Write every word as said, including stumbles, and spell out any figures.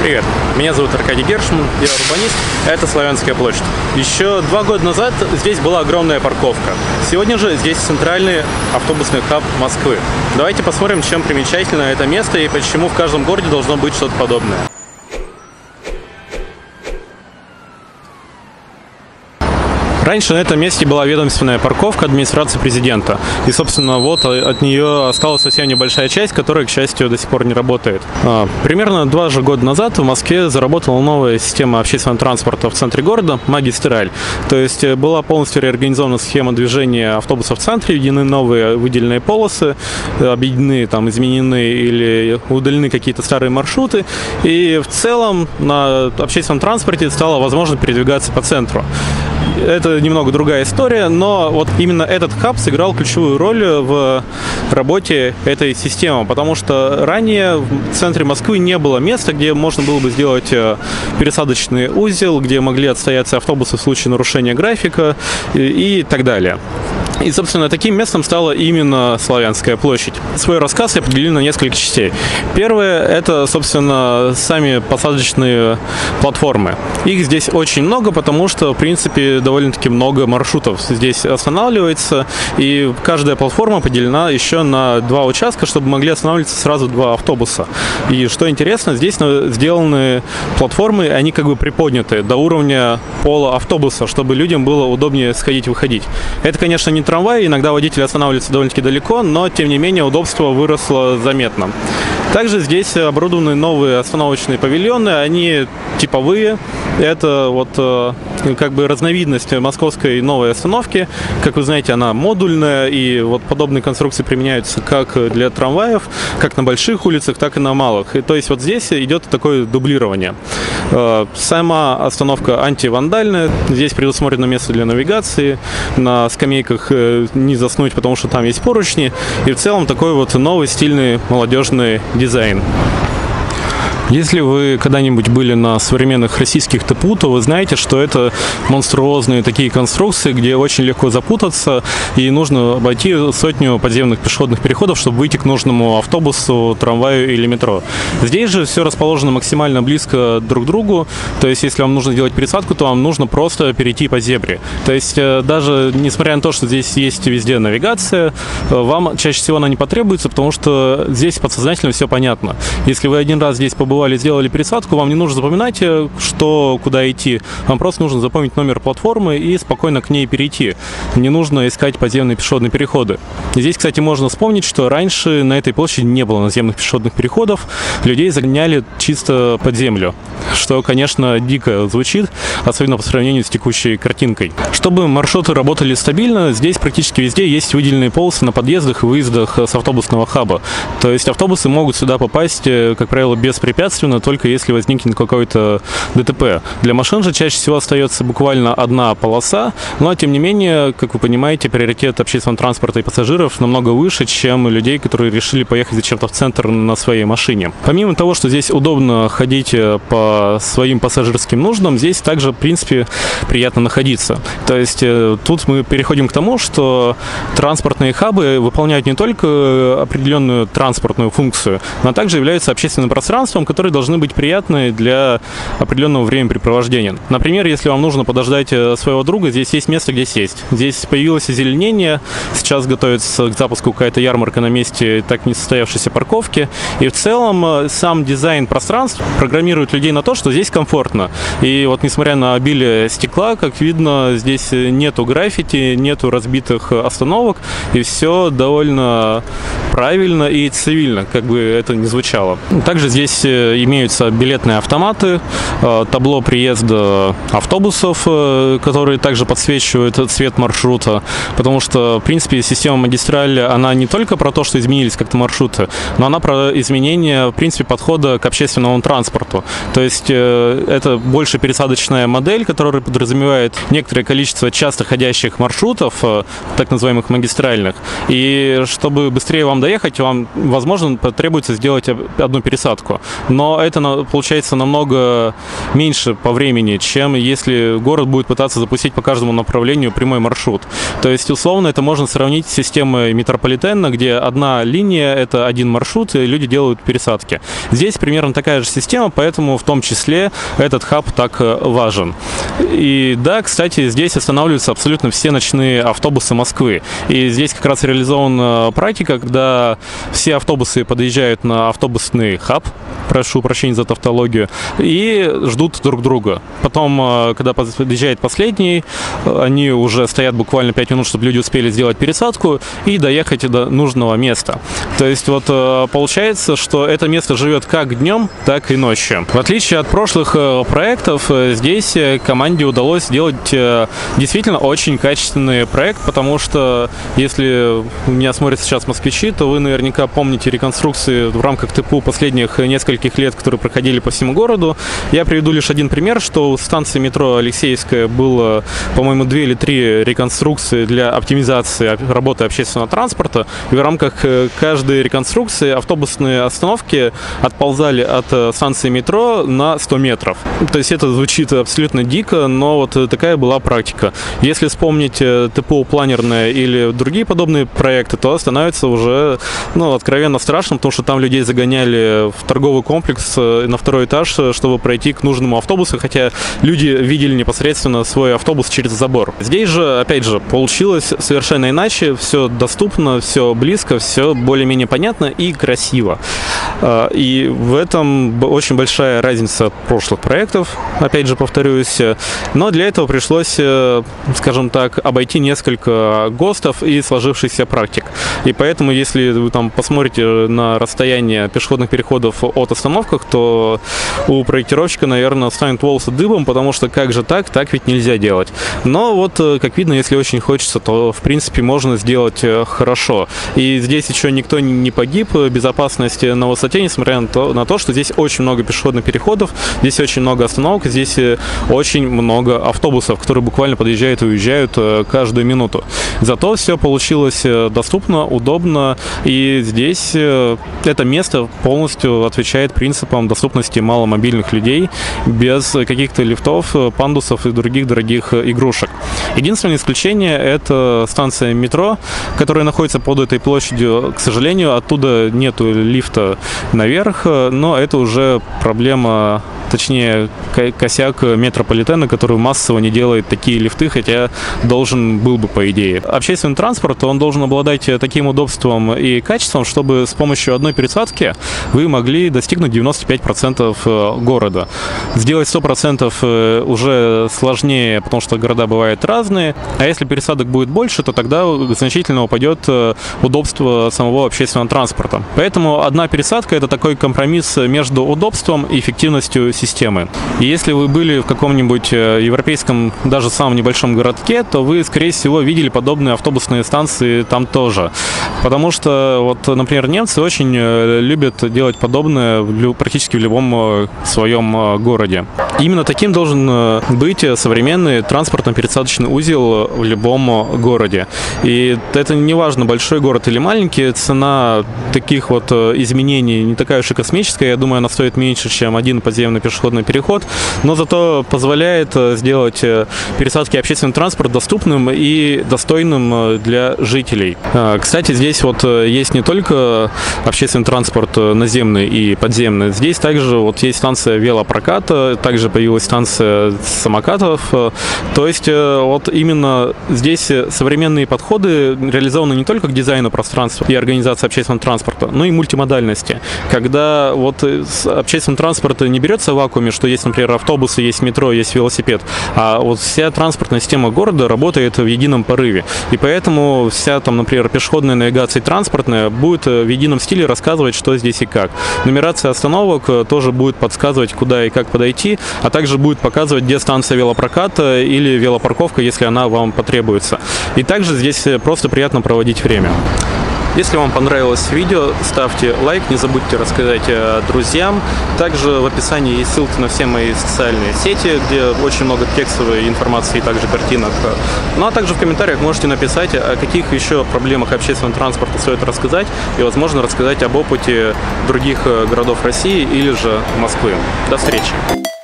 Привет, меня зовут Аркадий Гершман, я урбанист, это Славянская площадь. Еще два года назад здесь была огромная парковка. Сегодня же здесь центральный автобусный хаб Москвы. Давайте посмотрим, чем примечательно это место и почему в каждом городе должно быть что-то подобное. Раньше на этом месте была ведомственная парковка администрации президента. И, собственно, вот от нее осталась совсем небольшая часть, которая, к счастью, до сих пор не работает. Примерно два же года назад в Москве заработала новая система общественного транспорта в центре города «Магистраль». То есть была полностью реорганизована схема движения автобусов в центре, введены новые выделенные полосы, объединены, там, изменены или удалены какие-то старые маршруты. И в целом на общественном транспорте стало возможно передвигаться по центру. Это немного другая история, но вот именно этот хаб сыграл ключевую роль в работе этой системы, потому что ранее в центре Москвы не было места, где можно было бы сделать пересадочный узел, где могли отстояться автобусы в случае нарушения графика и, и так далее. И, собственно, таким местом стала именно Славянская площадь. Свой рассказ я поделил на несколько частей. Первое – это, собственно, сами посадочные платформы. Их здесь очень много, потому что, в принципе, довольно-таки много маршрутов здесь останавливается, и каждая платформа поделена еще на два участка, чтобы могли останавливаться сразу два автобуса. И, что интересно, здесь сделаны платформы, они как бы приподняты до уровня пола автобуса, чтобы людям было удобнее сходить-выходить. Это, конечно, не трамвай, иногда водители останавливаются довольно-таки далеко, но, тем не менее, удобство выросло заметно. Также здесь оборудованы новые остановочные павильоны, они типовые. Это вот как бы разновидность московской новой остановки. Как вы знаете, она модульная, и вот подобные конструкции применяются как для трамваев, как на больших улицах, так и на малых. И то есть вот здесь идет такое дублирование. Сама остановка антивандальная. Здесь предусмотрено место для навигации. На скамейках не заснуть, потому что там есть поручни. И в целом такой вот новый стильный молодежный дизайн. Если вы когда-нибудь были на современных российских ТПУ, то вы знаете, что это монструозные такие конструкции, где очень легко запутаться, и нужно обойти сотню подземных пешеходных переходов, чтобы выйти к нужному автобусу, трамваю или метро. Здесь же все расположено максимально близко друг к другу, то есть если вам нужно делать пересадку, то вам нужно просто перейти по зебре. То есть даже несмотря на то, что здесь есть везде навигация, вам чаще всего она не потребуется, потому что здесь подсознательно все понятно. Если вы один раз здесь побывали, сделали пересадку, вам не нужно запоминать, что, куда идти. Вам просто нужно запомнить номер платформы и спокойно к ней перейти. Не нужно искать подземные пешеходные переходы. И здесь, кстати, можно вспомнить, что раньше на этой площади не было наземных пешеходных переходов. Людей загоняли чисто под землю. Что, конечно, дико звучит, особенно по сравнению с текущей картинкой. Чтобы маршруты работали стабильно, здесь практически везде есть выделенные полосы на подъездах и выездах с автобусного хаба. То есть автобусы могут сюда попасть, как правило, беспрепятственно, только если возникнет какой-то ДТП. Для машин же чаще всего остается буквально одна полоса, но, тем не менее, как вы понимаете, приоритет общественного транспорта и пассажиров намного выше, чем людей, которые решили поехать зачем-то в центр на своей машине. Помимо того, что здесь удобно ходить по своим пассажирским нуждам, здесь также, в принципе, приятно находиться. То есть тут мы переходим к тому, что транспортные хабы выполняют не только определенную транспортную функцию, но также являются общественным пространством, которые должны быть приятны для определенного времяпрепровождения. Например, если вам нужно подождать своего друга, здесь есть место, где сесть. Здесь появилось озеленение, сейчас готовится к запуску какая-то ярмарка на месте так не состоявшейся парковки. И в целом сам дизайн пространств программирует людей на то, что здесь комфортно. И вот несмотря на обилие стекла, как видно, здесь нету граффити, нету разбитых остановок, и все довольно правильно и цивильно, как бы это ни звучало. Также здесь имеются билетные автоматы, табло приезда автобусов, которые также подсвечивают цвет маршрута, потому что, в принципе, система магистрали, она не только про то, что изменились как-то маршруты, но она про изменение, в принципе, подхода к общественному транспорту. То есть это больше пересадочная модель, которая подразумевает некоторое количество часто ходящих маршрутов, так называемых магистральных, и чтобы быстрее вам доехать, вам, возможно, потребуется сделать одну пересадку. но это получается намного меньше по времени, чем если город будет пытаться запустить по каждому направлению прямой маршрут. То есть, условно, это можно сравнить с системой метрополитена, где одна линия – это один маршрут, и люди делают пересадки. Здесь примерно такая же система, поэтому в том числе этот хаб так важен. И да, кстати, здесь останавливаются абсолютно все ночные автобусы Москвы. И здесь как раз реализована практика, когда все автобусы подъезжают на автобусный хаб, прошу прощения за тавтологию, и ждут друг друга. Потом, когда подъезжает последний, они уже стоят буквально пять минут, чтобы люди успели сделать пересадку и доехать до нужного места. То есть вот получается, что это место живет как днем, так и ночью. В отличие от прошлых проектов, здесь команде удалось сделать действительно очень качественный проект, потому что если меня смотрят сейчас москвичи, то вы наверняка помните реконструкции в рамках ТПУ последних нескольких лет, которые проходили по всему городу. Я приведу лишь один пример, что у станции метро Алексеевская было, по-моему, две или три реконструкции для оптимизации работы общественного транспорта. И в рамках каждой реконструкции автобусные остановки отползали от станции метро на сто метров. То есть это звучит абсолютно дико, но вот такая была практика. Если вспомнить ТПУ планерное или другие подобные проекты, то становится уже, ну, откровенно страшно, потому что там людей загоняли в торговый комплекс на второй этаж, чтобы пройти к нужному автобусу, хотя люди видели непосредственно свой автобус через забор. Здесь же, опять же, получилось совершенно иначе, все доступно, все близко, все более-менее понятно и красиво. И в этом очень большая разница от прошлых проектов, опять же повторюсь, но для этого пришлось, скажем так, обойти несколько ГОСТов и сложившихся практик. И поэтому, если вы там посмотрите на расстояние пешеходных переходов от остановок, то у проектировщика, наверное, станет волосы дыбом, потому что как же так, так ведь нельзя делать. Но вот, как видно, если очень хочется, то, в принципе, можно сделать хорошо. И здесь еще никто не погиб, безопасность на высоте, несмотря на то, на то, что здесь очень много пешеходных переходов, здесь очень много остановок, здесь очень много автобусов, которые буквально подъезжают и уезжают каждую минуту. Зато все получилось доступно, удобно, и здесь это место полностью отвечает принципам доступности маломобильных людей без каких-то лифтов, пандусов и других дорогих игрушек. Единственное исключение – это станция метро, которая находится под этой площадью. К сожалению, оттуда нету лифта наверх, но это уже проблема, точнее, косяк метрополитена, который массово не делает такие лифты, хотя должен был бы, по идее. Общественный транспорт, он должен обладать таким удобством и качеством, чтобы с помощью одной пересадки вы могли достигнуть девяносто пять процентов города. Сделать сто процентов уже сложнее, потому что города бывают разные, а если пересадок будет больше, то тогда значительно упадет удобство самого общественного транспорта. Поэтому одна пересадка – это такой компромисс между удобством и эффективностью системы. И если вы были в каком-нибудь европейском, даже самом небольшом городке, то вы, скорее всего, видели подобные автобусные станции там тоже. Потому что, вот, например, немцы очень любят делать подобное практически в любом своем городе. Именно таким должен быть современный транспортно-пересадочный узел в любом городе. И это не важно, большой город или маленький, цена таких вот изменений не такая уж и космическая. Я думаю, она стоит меньше, чем один подземный пешеходный переход, но зато позволяет сделать пересадки общественный транспорт доступным и достойным для жителей. Кстати, здесь вот есть не только общественный транспорт наземный и подземный, здесь также вот есть станция велопроката, также появилась станция самокатов. То есть вот именно здесь современные подходы реализованы не только к дизайну пространства и организации общественного транспорта, но и мультимодальности. Когда вот общественный транспорт не берется в вакууме, что есть, например, автобусы, есть метро, есть велосипед, а вот вся транспортная система города работает в едином порыве. И поэтому вся там, например, пешеходная навигация и транспортная будет в едином стиле рассказывать, что здесь и как. Нумерация остановок тоже будет подсказывать, куда и как подойти, а также будет показывать, где станция велопроката или велопарковка, если она вам потребуется. И также здесь просто приятно проводить время. Если вам понравилось видео, ставьте лайк, не забудьте рассказать друзьям. Также в описании есть ссылки на все мои социальные сети, где очень много текстовой информации и также картинок. Ну а также в комментариях можете написать, о каких еще проблемах общественного транспорта стоит рассказать, и, возможно, рассказать об опыте других городов России или же Москвы. До встречи!